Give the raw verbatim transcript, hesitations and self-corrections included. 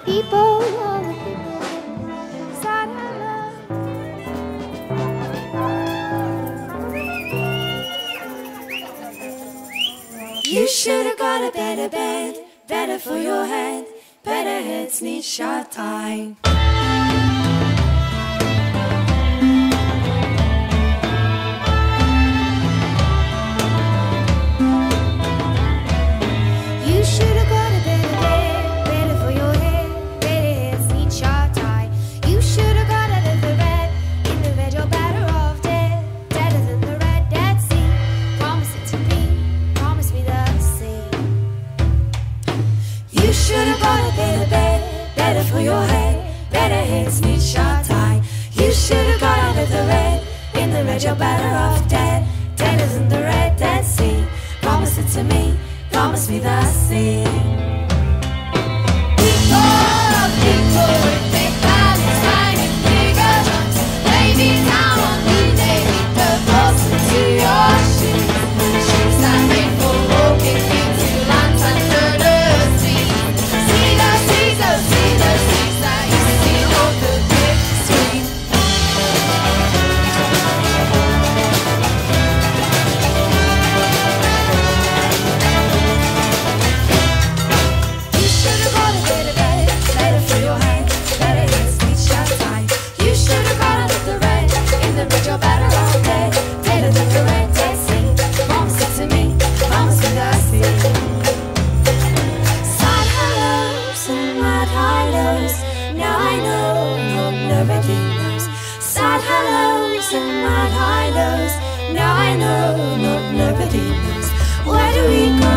people, all the people sad hello. You should have got a better bed, better for your head, better heads need shut time. You should have got a better bed, better for your head, better heads need shut tie. You should have got out of the red, in the red you're better off dead, deader than the red Dead Sea. Promise it to me, promise me the same. You should have got a better bed, better for your head, better heads need shut tie. You should have got out of the red, in the red you're better off dead, deader than the red Dead Sea. Promise it to me, promise me the same. People, people with big bodies, tiny figures, babies down on you, they need the close into your shoes. Shoes that made for walking into lands under the sea. See the seas, oh see the seas that you see on the big screen. You should have got a better bed, better for your head, better heads need shut tie. You should have got out of the red, in the red you're better off dead, deader than the red Dead Sea. Promise it to me, promise me the sea. Sad hellos and mad high lows, now I know not nobody knows. Sad hellos and mad high lows, now I know not nobody knows. Where do we go?